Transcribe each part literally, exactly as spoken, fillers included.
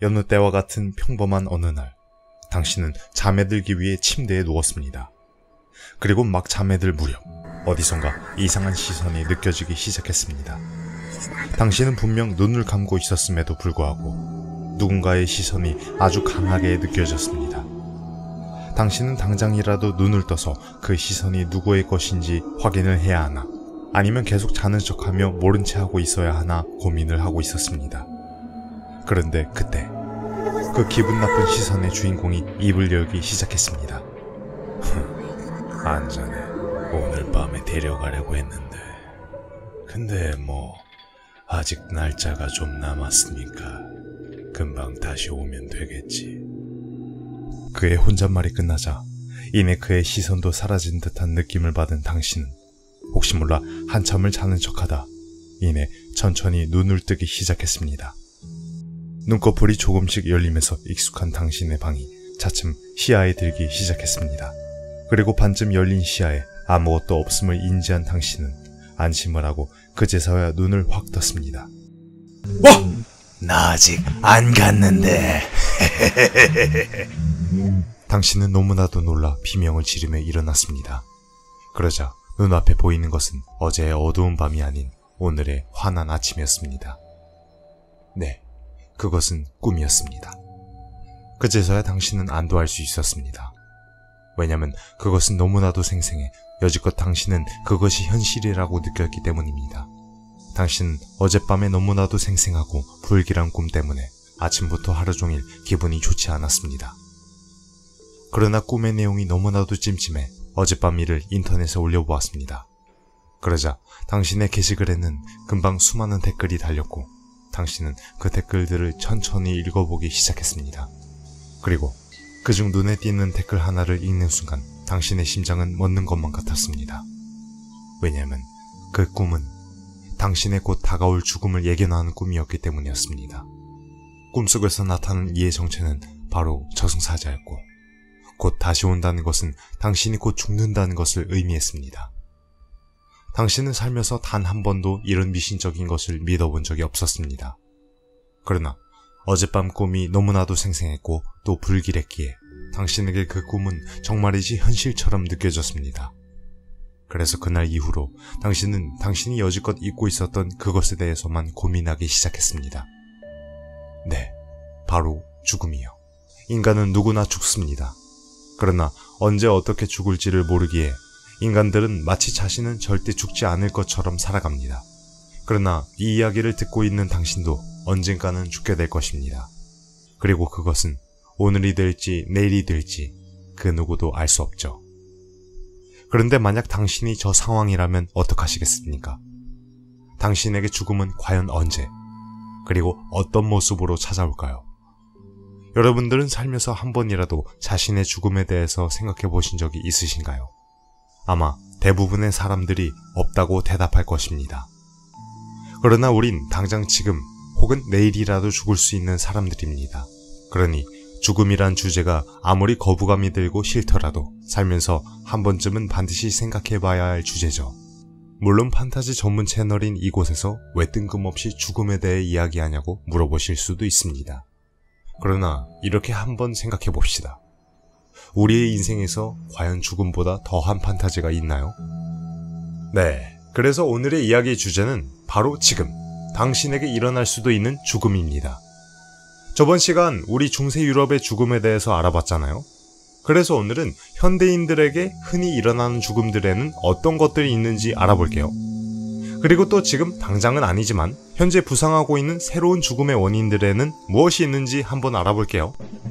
여느 때와 같은 평범한 어느 날, 당신은 잠에 들기 위해 침대에 누웠습니다. 그리고 막 잠에 들 무렵 어디선가 이상한 시선이 느껴지기 시작했습니다. 당신은 분명 눈을 감고 있었음에도 불구하고 누군가의 시선이 아주 강하게 느껴졌습니다. 당신은 당장이라도 눈을 떠서 그 시선이 누구의 것인지 확인을 해야 하나, 아니면 계속 자는 척하며 모른 채 하고 있어야 하나 고민을 하고 있었습니다. 그런데 그때 그 기분 나쁜 시선의 주인공이 입을 열기 시작했습니다. 안 자네. 오늘 밤에 데려가려고 했는데. 근데 뭐 아직 날짜가 좀 남았으니까 금방 다시 오면 되겠지. 그의 혼잣말이 끝나자 이내 그의 시선도 사라진 듯한 느낌을 받은 당신은 혹시 몰라 한참을 자는 척하다 이내 천천히 눈을 뜨기 시작했습니다. 눈꺼풀이 조금씩 열리면서 익숙한 당신의 방이 차츰 시야에 들기 시작했습니다. 그리고 반쯤 열린 시야에 아무것도 없음을 인지한 당신은 안심을 하고 그제서야 눈을 확 떴습니다. 와! 나 아직 안 갔는데. 당신은 너무나도 놀라 비명을 지르며 일어났습니다. 그러자 눈앞에 보이는 것은 어제의 어두운 밤이 아닌 오늘의 환한 아침이었습니다. 네, 그것은 꿈이었습니다. 그제서야 당신은 안도할 수 있었습니다. 왜냐면 그것은 너무나도 생생해 여지껏 당신은 그것이 현실이라고 느꼈기 때문입니다. 당신은 어젯밤에 너무나도 생생하고 불길한 꿈 때문에 아침부터 하루 종일 기분이 좋지 않았습니다. 그러나 꿈의 내용이 너무나도 찜찜해 어젯밤 일을 인터넷에 올려보았습니다. 그러자 당신의 게시글에는 금방 수많은 댓글이 달렸고 당신은 그 댓글들을 천천히 읽어보기 시작했습니다. 그리고 그중 눈에 띄는 댓글 하나를 읽는 순간 당신의 심장은 멎는 것만 같았습니다. 왜냐하면 그 꿈은 당신의 곧 다가올 죽음을 예견하는 꿈이었기 때문이었습니다. 꿈속에서 나타난 이의 정체는 바로 저승사자였고 곧 다시 온다는 것은 당신이 곧 죽는다는 것을 의미했습니다. 당신은 살면서 단 한 번도 이런 미신적인 것을 믿어본 적이 없었습니다. 그러나 어젯밤 꿈이 너무나도 생생했고 또 불길했기에 당신에게 그 꿈은 정말이지 현실처럼 느껴졌습니다. 그래서 그날 이후로 당신은 당신이 여지껏 잊고 있었던 그것에 대해서만 고민하기 시작했습니다. 네, 바로 죽음이요. 인간은 누구나 죽습니다. 그러나 언제 어떻게 죽을지를 모르기에 인간들은 마치 자신은 절대 죽지 않을 것처럼 살아갑니다. 그러나 이 이야기를 듣고 있는 당신도 언젠가는 죽게 될 것입니다. 그리고 그것은 오늘이 될지 내일이 될지 그 누구도 알 수 없죠. 그런데 만약 당신이 저 상황이라면 어떡하시겠습니까? 당신에게 죽음은 과연 언제, 그리고 어떤 모습으로 찾아올까요? 여러분들은 살면서 한 번이라도 자신의 죽음에 대해서 생각해 보신 적이 있으신가요? 아마 대부분의 사람들이 없다고 대답할 것입니다. 그러나 우린 당장 지금 혹은 내일이라도 죽을 수 있는 사람들입니다. 그러니 죽음이란 주제가 아무리 거부감이 들고 싫더라도 살면서 한 번쯤은 반드시 생각해 봐야 할 주제죠. 물론 판타지 전문 채널인 이곳에서 왜 뜬금없이 죽음에 대해 이야기하냐고 물어보실 수도 있습니다. 그러나 이렇게 한번 생각해 봅시다. 우리의 인생에서 과연 죽음보다 더한 판타지가 있나요? 네, 그래서 오늘의 이야기의 주제는 바로 지금 당신에게 일어날 수도 있는 죽음입니다. 저번 시간 우리 중세 유럽의 죽음에 대해서 알아봤잖아요. 그래서 오늘은 현대인들에게 흔히 일어나는 죽음들에는 어떤 것들이 있는지 알아볼게요. 그리고 또 지금 당장은 아니지만 현재 부상하고 있는 새로운 죽음의 원인들에는 무엇이 있는지 한번 알아볼게요.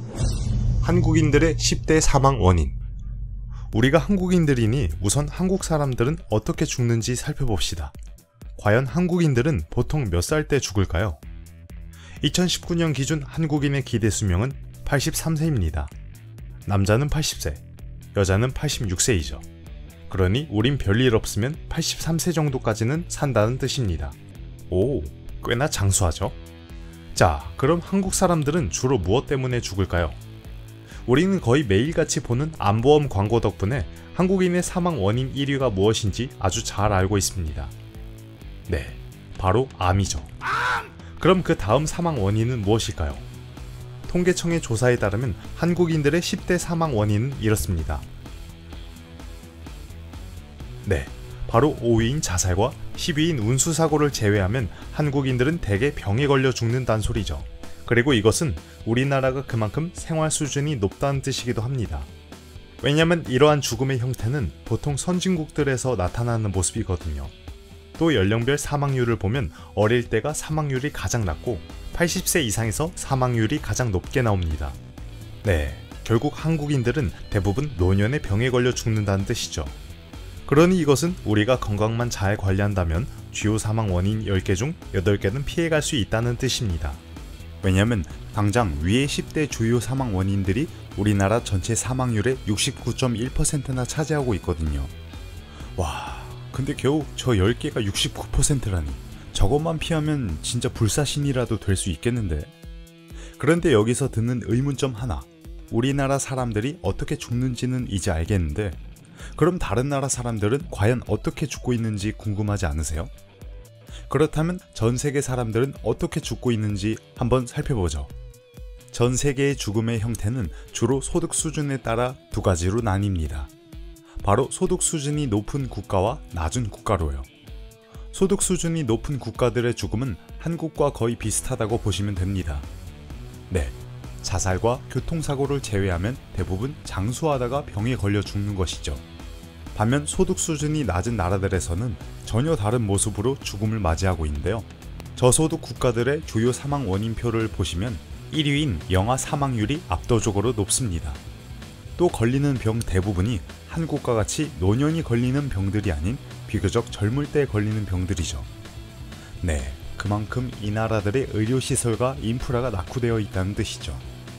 한국인들의 십 대 사망 원인. 우리가 한국인들이니 우선 한국 사람들은 어떻게 죽는지 살펴봅시다. 과연 한국인들은 보통 몇 살 때 죽을까요? 이천십구 년 기준 한국인의 기대 수명은 팔십삼 세입니다. 남자는 팔십 세, 여자는 팔십육 세이죠. 그러니 우린 별일 없으면 팔십삼 세 정도까지는 산다는 뜻입니다. 오, 꽤나 장수하죠? 자, 그럼 한국 사람들은 주로 무엇 때문에 죽을까요? 우리는 거의 매일같이 보는 암보험 광고 덕분에 한국인의 사망 원인 일 위가 무엇인지 아주 잘 알고 있습니다. 네, 바로 암이죠. 그럼 그 다음 사망 원인은 무엇일까요? 통계청의 조사에 따르면 한국인들의 십 대 사망 원인은 이렇습니다. 네, 바로 오 위인 자살과 십 위인 운수사고를 제외하면 한국인들은 대개 병에 걸려 죽는다는 소리죠. 그리고 이것은 우리나라가 그만큼 생활 수준이 높다는 뜻이기도 합니다. 왜냐면 이러한 죽음의 형태는 보통 선진국들에서 나타나는 모습이거든요. 또 연령별 사망률을 보면 어릴 때가 사망률이 가장 낮고 팔십 세 이상에서 사망률이 가장 높게 나옵니다. 네, 결국 한국인들은 대부분 노년의 병에 걸려 죽는다는 뜻이죠. 그러니 이것은 우리가 건강만 잘 관리한다면 주요 사망 원인 열 개 중 여덟 개는 피해갈 수 있다는 뜻입니다. 왜냐면 당장 위의 십 대 주요 사망 원인들이 우리나라 전체 사망률의 육십구 점 일 퍼센트나 차지하고 있거든요. 와, 근데 겨우 저 열 개가 육십구 퍼센트라니. 저것만 피하면 진짜 불사신이라도 될 수 있겠는데. 그런데 여기서 드는 의문점 하나. 우리나라 사람들이 어떻게 죽는지는 이제 알겠는데 그럼 다른 나라 사람들은 과연 어떻게 죽고 있는지 궁금하지 않으세요? 그렇다면 전 세계 사람들은 어떻게 죽고 있는지 한번 살펴보죠. 전 세계의 죽음의 형태는 주로 소득 수준에 따라 두 가지로 나뉩니다. 바로 소득 수준이 높은 국가와 낮은 국가로요. 소득 수준이 높은 국가들의 죽음은 한국과 거의 비슷하다고 보시면 됩니다. 네, 자살과 교통사고를 제외하면 대부분 장수하다가 병에 걸려 죽는 것이죠. 반면 소득 수준이 낮은 나라들에서는 전혀 다른 모습으로 죽음을 맞이하고 있는데요. 저소득 국가들의 주요 사망 원인표를 보시면 일 위인 영아 사망률이 압도적으로 높습니다. 또 걸리는 병 대부분이 한국과 같이 노년이 걸리는 병들이 아닌 비교적 젊을 때 걸리는 병들이죠. 네, 그만큼 이 나라들의 의료시설과 인프라가 낙후되어 있다는 뜻이죠.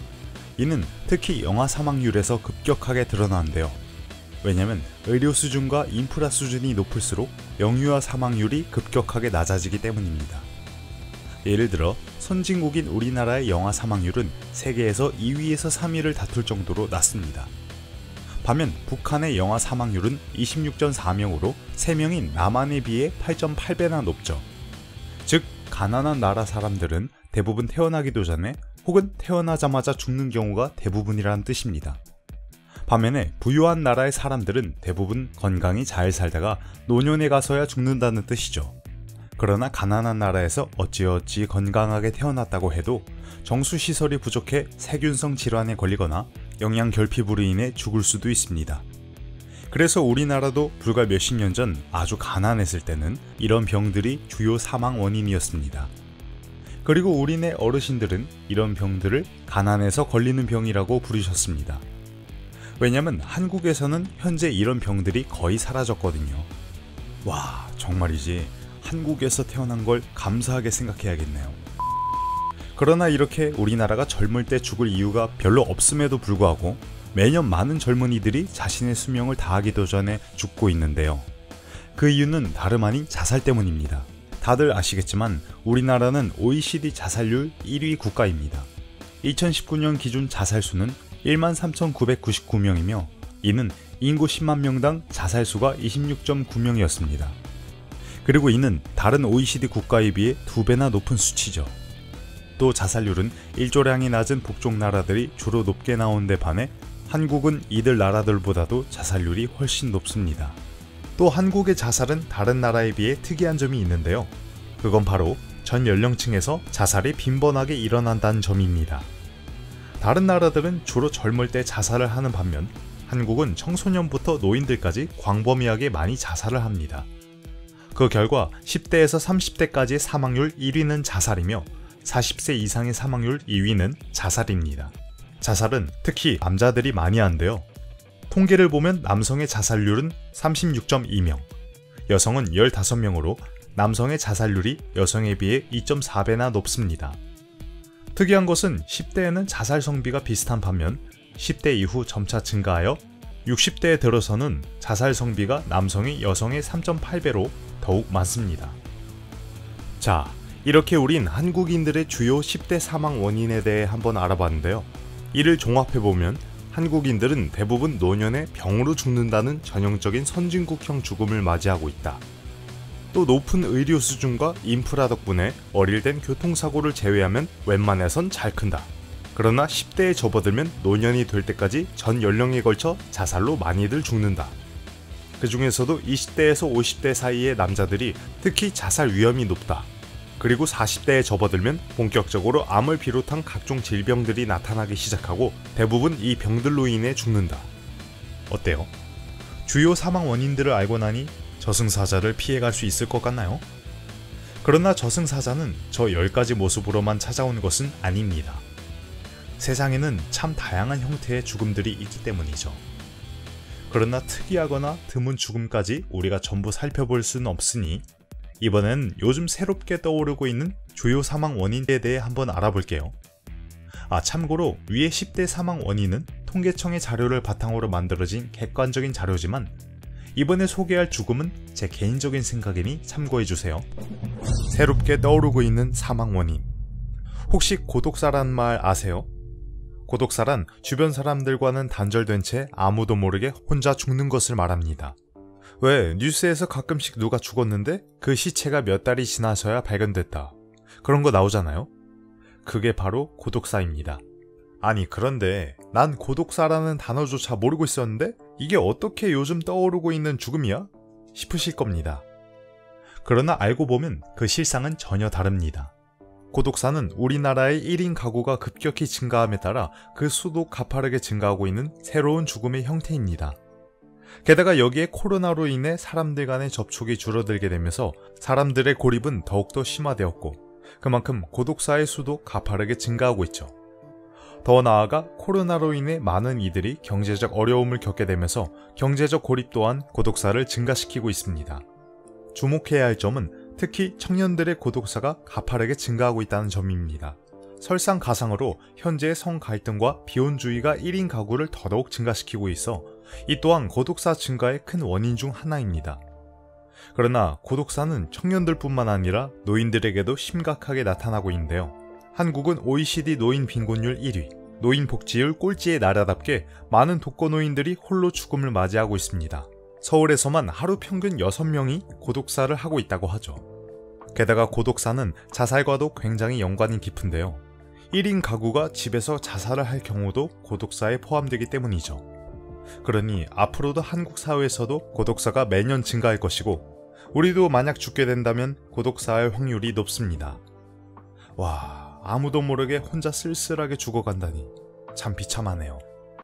이는 특히 영아 사망률에서 급격하게 드러나는데요. 왜냐면 의료 수준과 인프라 수준이 높을수록 영유아 사망률이 급격하게 낮아지기 때문입니다. 예를 들어 선진국인 우리나라의 영아 사망률은 세계에서 이 위에서 삼 위를 다툴 정도로 낮습니다. 반면 북한의 영아 사망률은 이십육 점 사 명으로 세 명인 남한에 비해 팔 점 팔 배나 높죠. 즉 가난한 나라 사람들은 대부분 태어나기도 전에 혹은 태어나자마자 죽는 경우가 대부분이라는 뜻입니다. 반면에 부유한 나라의 사람들은 대부분 건강히 잘 살다가 노년에 가서야 죽는다는 뜻이죠. 그러나 가난한 나라에서 어찌어찌 건강하게 태어났다고 해도 정수시설이 부족해 세균성 질환에 걸리거나 영양결핍으로 인해 죽을 수도 있습니다. 그래서 우리나라도 불과 몇십 년 전 아주 가난했을 때는 이런 병들이 주요 사망 원인이었습니다. 그리고 우리네 어르신들은 이런 병들을 가난해서 걸리는 병이라고 부르셨습니다. 왜냐면 한국에서는 현재 이런 병들이 거의 사라졌거든요. 와, 정말이지 한국에서 태어난 걸 감사하게 생각해야겠네요. 그러나 이렇게 우리나라가 젊을 때 죽을 이유가 별로 없음에도 불구하고 매년 많은 젊은이들이 자신의 수명을 다하기도 전에 죽고 있는데요. 그 이유는 다름 아닌 자살 때문입니다. 다들 아시겠지만 우리나라는 오이시디 자살률 일 위 국가입니다. 이천십구 년 기준 자살수는 만 삼천구백구십구 명이며 이는 인구 십만 명당 자살수가 이십육 점 구 명이었습니다. 그리고 이는 다른 오이시디 국가에 비해 두 배나 높은 수치죠. 또 자살률은 일조량이 낮은 북쪽 나라들이 주로 높게 나온 데 반해 한국은 이들 나라들보다도 자살률이 훨씬 높습니다. 또 한국의 자살은 다른 나라에 비해 특이한 점이 있는데요. 그건 바로 전 연령층에서 자살이 빈번하게 일어난다는 점입니다. 다른 나라들은 주로 젊을 때 자살을 하는 반면 한국은 청소년부터 노인들까지 광범위하게 많이 자살을 합니다. 그 결과 십 대에서 삼십 대까지의 사망률 일 위는 자살이며 사십 세 이상의 사망률 이 위는 자살입니다. 자살은 특히 남자들이 많이 하는데요. 통계를 보면 남성의 자살률은 삼십육 점 이 명, 여성은 십오 명으로 남성의 자살률이 여성에 비해 이 점 사 배나 높습니다. 특이한 것은 십 대에는 자살 성비가 비슷한 반면 십 대 이후 점차 증가하여 육십 대에 들어서는 자살 성비가 남성이 여성의 삼 점 팔 배로 더욱 많습니다. 자, 이렇게 우린 한국인들의 주요 십 대 사망 원인에 대해 한번 알아봤는데요. 이를 종합해보면 한국인들은 대부분 노년에 병으로 죽는다는 전형적인 선진국형 죽음을 맞이하고 있다. 또 높은 의료 수준과 인프라 덕분에 어릴 땐 교통사고를 제외하면 웬만해선 잘 큰다. 그러나 십 대에 접어들면 노년이 될 때까지 전 연령에 걸쳐 자살로 많이들 죽는다. 그 중에서도 이십 대에서 오십 대 사이의 남자들이 특히 자살 위험이 높다. 그리고 사십 대에 접어들면 본격적으로 암을 비롯한 각종 질병들이 나타나기 시작하고 대부분 이 병들로 인해 죽는다. 어때요? 주요 사망 원인들을 알고 나니 저승사자를 피해갈 수 있을 것 같나요? 그러나 저승사자는 저 열 가지 모습으로만 찾아오는 것은 아닙니다. 세상에는 참 다양한 형태의 죽음들이 있기 때문이죠. 그러나 특이하거나 드문 죽음까지 우리가 전부 살펴볼 수는 없으니 이번엔 요즘 새롭게 떠오르고 있는 주요 사망 원인에 대해 한번 알아볼게요. 아, 참고로 위의 십 대 사망 원인은 통계청의 자료를 바탕으로 만들어진 객관적인 자료지만 이번에 소개할 죽음은 제 개인적인 생각이니 참고해주세요. 새롭게 떠오르고 있는 사망 원인. 혹시 고독사란 말 아세요? 고독사란 주변 사람들과는 단절된 채 아무도 모르게 혼자 죽는 것을 말합니다. 왜 뉴스에서 가끔씩 누가 죽었는데 그 시체가 몇 달이 지나서야 발견됐다. 그런 거 나오잖아요? 그게 바로 고독사입니다. 아니 그런데 난 고독사라는 단어조차 모르고 있었는데 이게 어떻게 요즘 떠오르고 있는 죽음이야? 싶으실 겁니다. 그러나 알고 보면 그 실상은 전혀 다릅니다. 고독사는 우리나라의 일 인 가구가 급격히 증가함에 따라 그 수도 가파르게 증가하고 있는 새로운 죽음의 형태입니다. 게다가 여기에 코로나로 인해 사람들 간의 접촉이 줄어들게 되면서 사람들의 고립은 더욱더 심화되었고 그만큼 고독사의 수도 가파르게 증가하고 있죠. 더 나아가 코로나로 인해 많은 이들이 경제적 어려움을 겪게 되면서 경제적 고립 또한 고독사를 증가시키고 있습니다. 주목해야 할 점은 특히 청년들의 고독사가 가파르게 증가하고 있다는 점입니다. 설상가상으로 현재의 성갈등과 비혼주의가 일 인 가구를 더더욱 증가시키고 있어 이 또한 고독사 증가의 큰 원인 중 하나입니다. 그러나 고독사는 청년들뿐만 아니라 노인들에게도 심각하게 나타나고 있는데요. 한국은 오이시디 노인 빈곤율 일 위, 노인 복지율 꼴찌의 나라답게 많은 독거노인들이 홀로 죽음을 맞이하고 있습니다. 서울에서만 하루 평균 여섯 명이 고독사를 하고 있다고 하죠. 게다가 고독사는 자살과도 굉장히 연관이 깊은데요. 일 인 가구가 집에서 자살을 할 경우도 고독사에 포함되기 때문이죠. 그러니 앞으로도 한국 사회에서도 고독사가 매년 증가할 것이고 우리도 만약 죽게 된다면 고독사할 확률이 높습니다. 와, 아무도 모르게 혼자 쓸쓸하게 죽어간다니 참 비참하네요.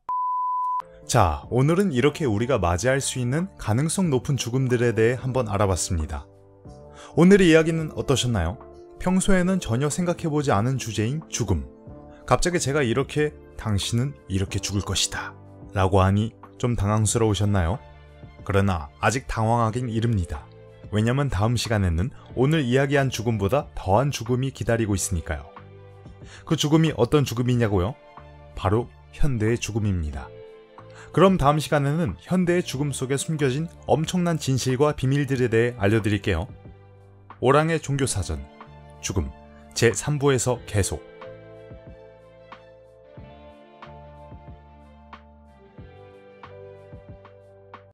자, 오늘은 이렇게 우리가 맞이할 수 있는 가능성 높은 죽음들에 대해 한번 알아봤습니다. 오늘의 이야기는 어떠셨나요? 평소에는 전혀 생각해보지 않은 주제인 죽음. 갑자기 제가 이렇게 당신은 이렇게 죽을 것이다 라고 하니 좀 당황스러우셨나요? 그러나 아직 당황하긴 이릅니다. 왜냐면 다음 시간에는 오늘 이야기한 죽음보다 더한 죽음이 기다리고 있으니까요. 그 죽음이 어떤 죽음이냐고요? 바로 현대의 죽음입니다. 그럼 다음 시간에는 현대의 죽음 속에 숨겨진 엄청난 진실과 비밀들에 대해 알려드릴게요. 오랑의 종교사전 죽음 제삼 부에서 계속